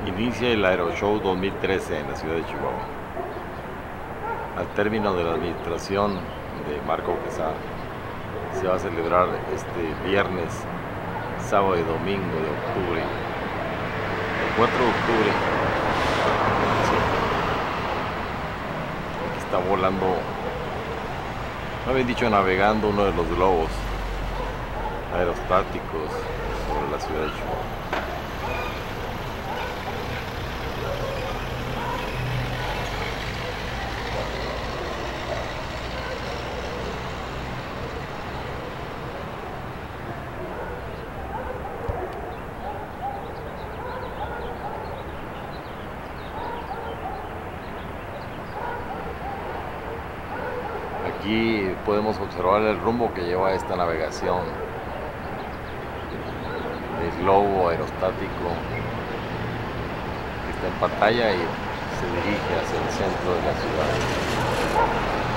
Inicia el Aeroshow 2013 en la ciudad de Chihuahua. Al término de la administración de Marco Quesada, se va a celebrar este viernes, sábado y domingo de octubre, el 4 de octubre. Sí. Aquí está volando, no habían dicho, navegando uno de los globos aerostáticos sobre la ciudad de Chihuahua. Aquí podemos observar el rumbo que lleva esta navegación del globo aerostático que está en pantalla y se dirige hacia el centro de la ciudad.